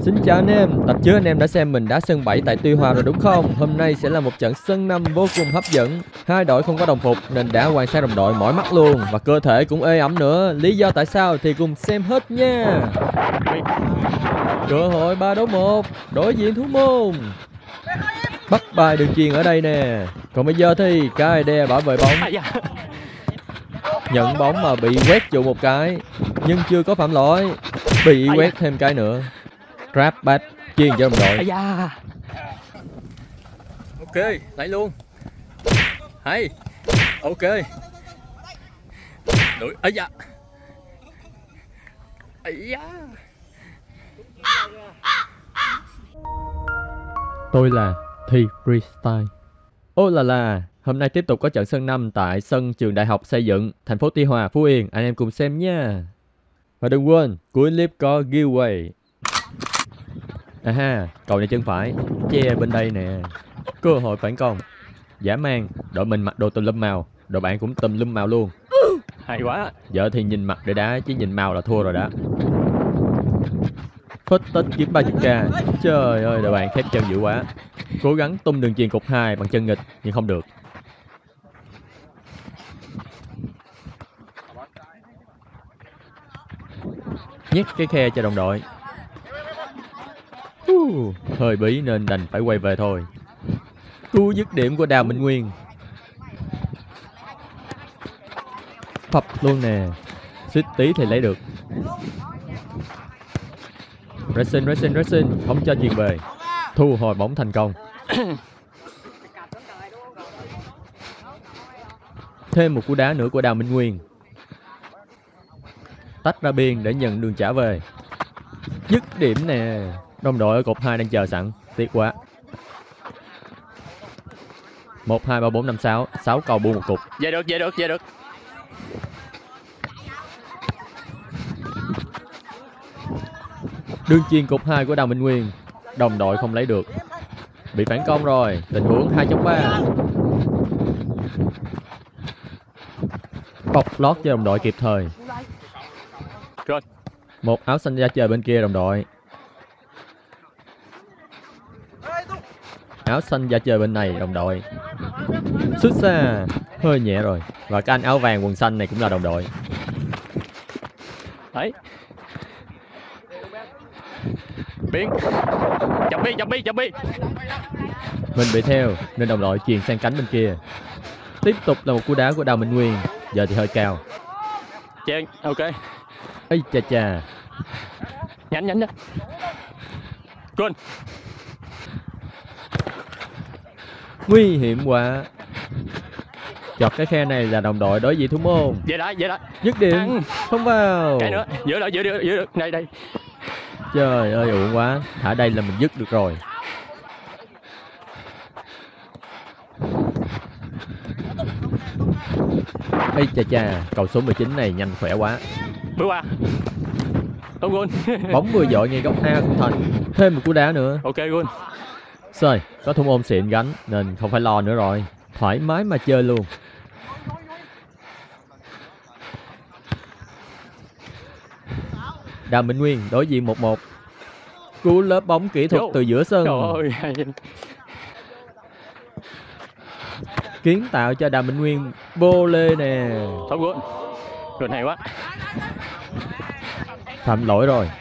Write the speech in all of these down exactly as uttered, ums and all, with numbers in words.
Xin chào anh em, tập trước anh em đã xem mình đá sân bảy tại Tuy Hòa rồi đúng không? Hôm nay sẽ là một trận sân năm vô cùng hấp dẫn. Hai đội không có đồng phục nên đã quan sát đồng đội mỏi mắt luôn, và cơ thể cũng ê ẩm nữa. Lý do tại sao thì cùng xem hết nha. Cơ hội ba đấu một, đối diện thủ môn. Bắt bài đường chuyền ở đây nè. Còn bây giờ thì Kai đe bảo vệ bóng. Nhận bóng mà bị quét trụ một cái, nhưng chưa có phạm lỗi. Bị quét thêm cái nữa. Grab back chuyền cho đồng đội. Ok, lấy luôn. Hay. Ok. Đuổi. Ấy da. Ấy da. Tôi là Thi Freestyle. Ô là là, hôm nay tiếp tục có trận sân năm tại sân trường đại học xây dựng thành phố Tuy Hòa, Phú Yên. Anh em cùng xem nha. Và đừng quên, cuối clip có giveaway. À ha, cầu này chân phải, che bên đây nè. Cơ hội phản công. Dã man, đội mình mặc đồ tùm lum màu, đội bạn cũng tùm lum màu luôn. Hay quá. Giờ thì nhìn mặt để đá, chứ nhìn màu là thua rồi đó. Phết tích kiếm ba mươi k. Trời ơi, đội bạn khép chân dữ quá. Cố gắng tung đường chuyền cục hai bằng chân nghịch nhưng không được. Nhét cái khe cho đồng đội. Uh, hơi bí nên đành phải quay về thôi. Cú dứt điểm của Đào Minh Nguyên. Phập luôn nè. Suýt tí thì lấy được. Racing, racing, racing. Không cho chuyền về. Thu hồi bóng thành công. Thêm một cú đá nữa của Đào Minh Nguyên. Tách ra biên để nhận đường trả về. Dứt điểm nè. Đồng đội ở cột hai đang chờ sẵn. Tiếc quá. Một, hai, ba, bốn, năm, sáu. Sáu cầu buông một cục. Về được, về được, về được. Đường chuyền cột hai của Đào Minh Nguyên. Đồng đội không lấy được. Bị phản công rồi. Tình huống hai chống ba. Bọc lót cho đồng đội kịp thời. Rồi. Một áo xanh da trời bên kia đồng đội. Áo xanh da trời bên này đồng đội. Xuất xa. Hơi nhẹ rồi. Và cái anh áo vàng quần xanh này cũng là đồng đội. Đấy. Biến. Chọc bi, chọc bi, chọc bi. Mình bị theo nên đồng đội chuyền sang cánh bên kia. Tiếp tục là một cú đá của Đào Minh Nguyên. Giờ thì hơi cao. Chen, ok. Ây chà chà. Nhanh, nhanh, nhanh. Good. Nguy hiểm quá. Chọt cái khe này là đồng đội đối diện thủ môn. Về lại, về lại. Dứt điểm. Ăn. Không vào. Cái nữa, giữ lại, giữ được, giữ được. Đây, đây. Trời ơi uổng quá. Thả đây là mình dứt được rồi. Ây chà chà. Cầu số mười chín này nhanh khỏe quá. Bước qua. Không gôn. Bóng vừa dội ngay góc A không thành. Thêm một cú đá nữa. Ok gôn. Rồi, có thủ môn xịn gánh nên không phải lo nữa rồi. Thoải mái mà chơi luôn. Đào Minh Nguyên đối diện một một. Cú lớp bóng kỹ thuật từ giữa sân. Trời ơi. Kiến tạo cho Đào Minh Nguyên vô lê nè. Không gôn. Gôn hay quá. Phạm lỗi rồi.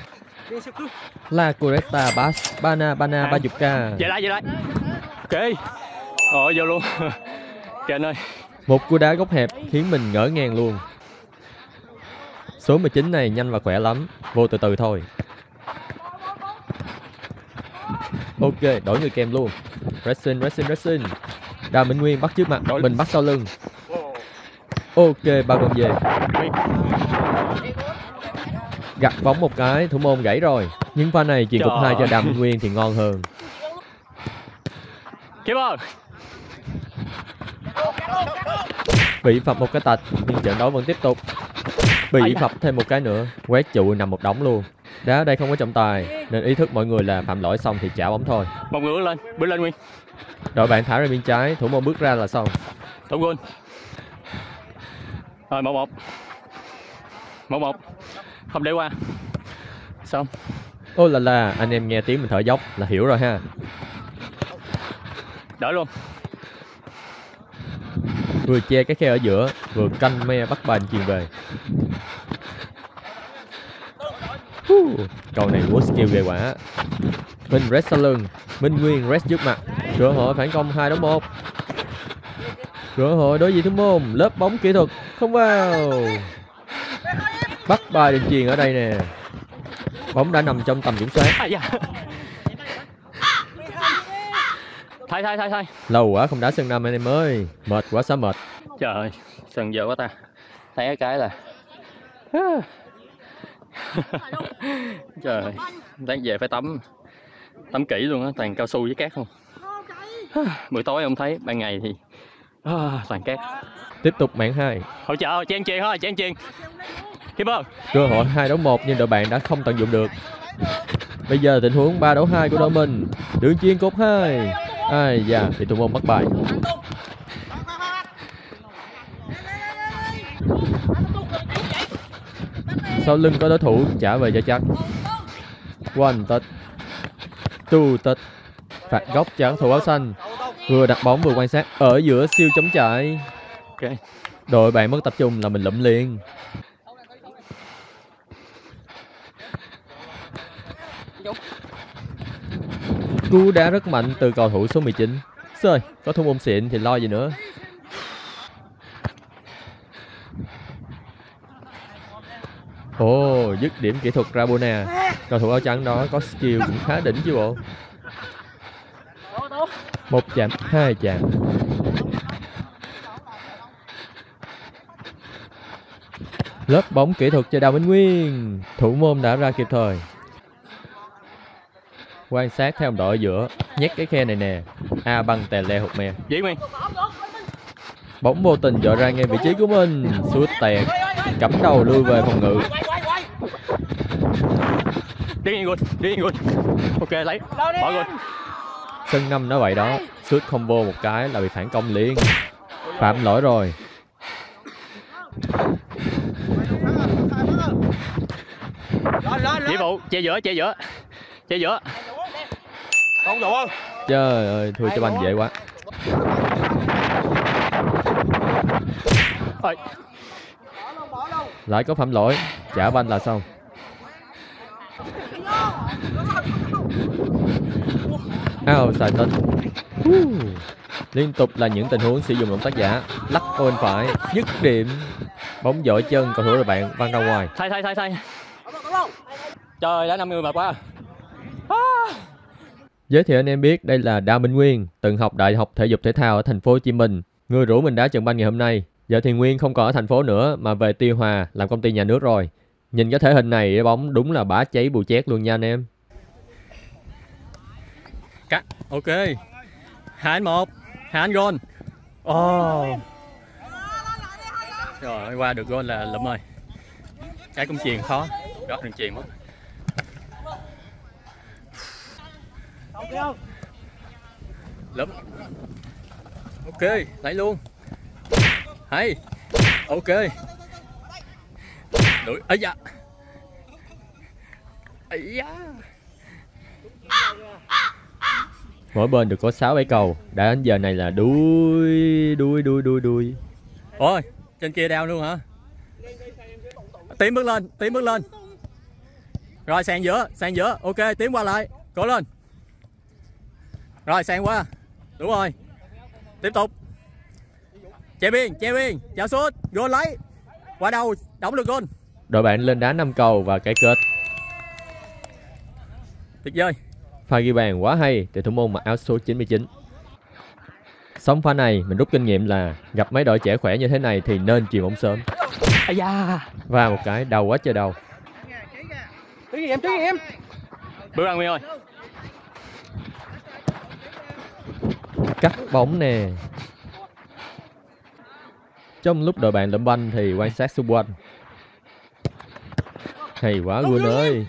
La Coretta Bass Bana Bana ba mươi k. Về lại, về lại. Ok. Ồ, vô luôn. Kênh ơi. Một cú đá góc hẹp khiến mình ngỡ ngàng luôn. Số mười chín này nhanh và khỏe lắm. Vô từ từ thôi. Ok, đổi người kèm luôn. Racing, racing, racing. Đào Minh Nguyên bắt trước mặt, đổi. Mình bắt sau lưng. Ok, ba con về. Gặt bóng một cái, thủ môn gãy rồi. Nhưng pha này chuyền cục hai cho Đào Minh Nguyên thì ngon hơn. Keeper. Bị phập một cái tạch, nhưng trận đấu vẫn tiếp tục. Bị phập thêm một cái nữa, quét trụ nằm một đống luôn. Đá ở đây không có trọng tài, nên ý thức mọi người là phạm lỗi xong thì trả bóng thôi. Một người bước lên, bước lên Nguyên. Đội bạn thả ra bên trái, thủ môn bước ra là xong. Thủ gôn. Rồi một một. Một một. Không để qua. Xong. Ô là là, anh em nghe tiếng mình thở dốc là hiểu rồi ha. Đỡ luôn. Vừa che cái khe ở giữa, vừa canh me bắt bàn chuyền về. Uh, cầu này của skill ghê quả. Minh rest sau lưng, Minh Nguyên rest trước mặt. Cơ hội phản công hai đấu một. Cơ hội đối diện thủ môn, lớp bóng kỹ thuật không vào. Bắt bài đường chuyền ở đây nè. Bóng đã nằm trong tầm kiểm soát. À, dạ. Thay thay thay thay. Lâu quá không đá sân năm anh em ơi. Mệt quá sao mệt. Trời ơi, sân dở quá ta. Té cái là trời ơi, đang về phải tắm tắm kỹ luôn á, toàn cao su với cát không. Buổi tối không thấy, ban ngày thì à, toàn cát. Tiếp tục mảng hai. Hỗ trợ chen chuyền thôi, chen chuyền. Keeper. Cơ hội hai đấu một nhưng đội bạn đã không tận dụng được. Bây giờ tình huống ba đấu hai của đội mình. Đường chuyền cột hai. Ai da, thì thủ môn bắt bài. Sau lưng có đối thủ trả về cho chắc. One touch, two touch. Phạt góc cho thủ áo xanh. Vừa đặt bóng vừa quan sát ở giữa siêu chống chạy. Ok. Đội bạn mất tập trung là mình lụm liền. Cú đá rất mạnh từ cầu thủ số mười chín. Xơi, có thủ môn xịn thì lo gì nữa. Ồ, oh, dứt điểm kỹ thuật Rabona. Cầu thủ áo trắng đó có skill cũng khá đỉnh chứ bộ. Một chạm, hai chạm. Lớp bóng kỹ thuật cho Đào Minh Nguyên. Thủ môn đã ra kịp thời. Quan sát theo đồng đội ở giữa. Nhét cái khe này nè. A băng tè le hụt me. Dĩ Nguyên. Bóng vô tình dội ra ngay vị trí của mình. Sút tẹt. Cắm đầu lui về phòng ngự. Đi in good, đi in good. Ok lấy. Bỏ good. Sân năm nói vậy đó. Sút không vô một cái là bị phản công liền. Phạm lỗi rồi. Nghĩa vụ, che giữa, che giữa. Che giữa. Không đủ không? Trời ơi, thua cho banh dễ quá. Ôi. Lại có phạm lỗi. Trả banh là xong. Ao xài tên. Liên tục là những tình huống sử dụng động tác giả. Lắc bên phải, dứt điểm. Bóng dội chân cầu thủ đội bạn văng ra ngoài. Thay thay thay thay. Trời, đã năm người mệt quá. À. Giới thiệu anh em biết đây là Đào Minh Nguyên, từng học Đại học Thể dục Thể thao ở thành phố Hồ Chí Minh. Người rủ mình đá trận banh ngày hôm nay. Giờ thì Nguyên không còn ở thành phố nữa mà về Tuy Hòa làm công ty nhà nước rồi. Nhìn cái thể hình này cái bóng đúng là bá cháy bù chét luôn nha anh em. Cắt, ok. Hai anh một, hai anh gôn. Oh. Rồi qua được gôn là lụm rồi. Cái cũng chuyền khó, rót đường chuyền mất. Lụm. Ok, lấy luôn. Hay. Ok. Đuổi. Ấy da. Ấy da. Mỗi bên được có sáu bảy cầu. Đã đến giờ này là đuôi đuôi đuôi đuôi đuôi. Ôi, trên kia đeo luôn hả? Tiến bước lên, tiến bước lên. Rồi sàn giữa, sàn giữa. Ok, tiến qua lại. Cố lên. Rồi sàn qua. Đúng rồi. Tiếp tục. Che biên, che biên, chào sút, gôn lấy. Qua đầu, đóng được gôn. Đội bạn lên đá năm cầu và cái kết. Tuyệt vời. Pha ghi bàn quá hay từ thủ môn mặc áo số chín mươi chín. Xong pha này mình rút kinh nghiệm là gặp mấy đội trẻ khỏe như thế này thì nên chuyền bóng sớm. Ây da. Và một cái đau quá trời đau. Tí em, tí em. Bước ra Nguyên ơi. Cắt bóng nè. Trong lúc đội bạn lượm banh thì quan sát xung quanh. Hay quá Quân ơi.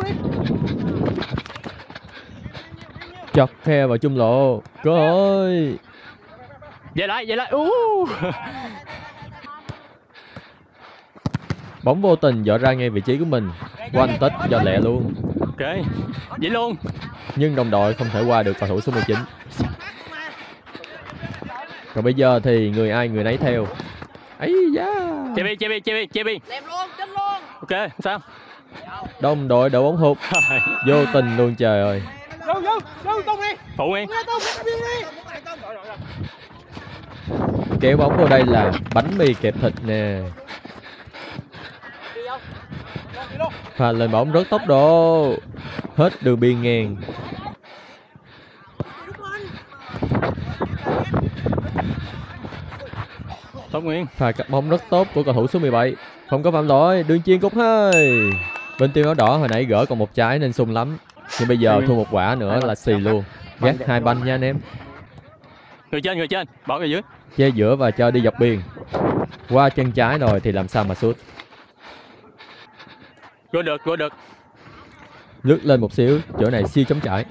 Chọt khe vào trung lộ. Cơ hội. Về lại, về lại. Uh. Bóng vô tình dội ra ngay vị trí của mình. One touch cho lẹ luôn. Ok, vậy luôn. Nhưng đồng đội không thể qua được cầu thủ số mười chín. Còn bây giờ thì người ai người nấy theo. Ấy da. Che bi, che bi, che bi, che bi. Làm luôn, chân luôn. Ok, không sao. Đồng đội đổ bóng hụt. Vô tình luôn trời ơi. Vô, vô, vô, tung đi. Phụ Nguyên. Tung, tung đi. Kéo bóng vào đây là bánh mì kẹp thịt nè. Pha lên bóng rất tốc độ. Hết đường biên ngang. Tốt Nguyên. Pha cắt bóng rất tốt của cầu thủ số mười bảy. Không có phạm lỗi, đường chuyền cục hai. Bên team áo đỏ hồi nãy gỡ còn một trái nên sung lắm. Nhưng bây giờ thua một quả nữa là xì luôn. Gác hai banh nha anh em. Người trên, người trên, bỏ người dưới. Che giữa và cho đi dọc biên. Qua chân trái rồi thì làm sao mà sút. Vô được, vô được. Lướt lên một xíu, chỗ này siêu chống trải.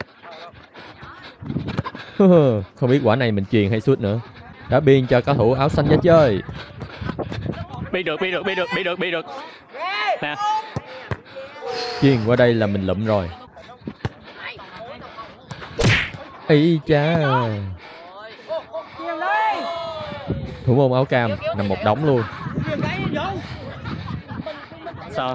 Không biết quả này mình truyền hay sút nữa. Đã biên cho cầu thủ áo xanh giá chơi. Bi được, bi được, bi được, bi được, bi được. Nè. Truyền qua đây là mình lụm rồi. Ý cha. Thủ môn áo cam nằm một đống luôn. Sao?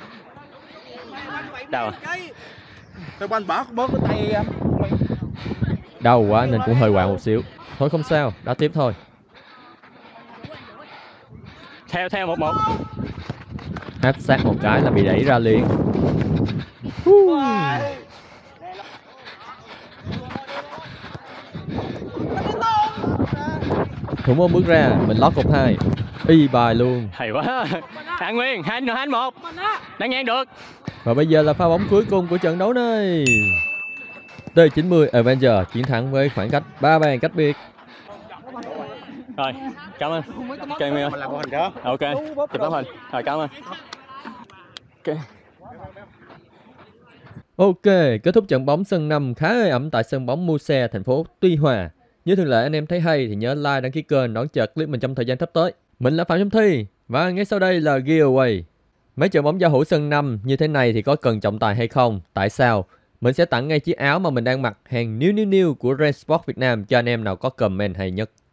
Đâu à? Tôi quanh bỏ bớt cái tay em. Đau quá nên cũng hơi quạng một xíu. Thôi không sao, đá tiếp thôi. Theo, theo một một. Áp sát một cái là bị đẩy ra liền. Thủ môn bước ra, mình lót cột hai. Y bài luôn. Hay quá. Hạ Nguyên, hai hai một. Đang ngang được. Và bây giờ là pha bóng cuối cùng của trận đấu này. T chín mươi Avenger chiến thắng với khoảng cách ba bàn cách biệt. Rồi, cảm ơn. Ok, Nguyên ơi. Mình làm mô hình đó. Ok, chụp tấm hình. Rồi, cảm ơn. Ok. Ok, kết thúc trận bóng sân năm khá ê ẩm tại sân bóng Muse, thành phố Tuy Hòa. Như thường lệ anh em thấy hay thì nhớ like, đăng ký kênh đón chờ clip mình trong thời gian sắp tới. Mình là Phạm Chấm Thi và ngay sau đây là giveaway. Mấy trận bóng giao hữu sân năm như thế này thì có cần trọng tài hay không? Tại sao? Mình sẽ tặng ngay chiếc áo mà mình đang mặc hàng new new new của Red Sport Việt Nam cho anh em nào có comment hay nhất.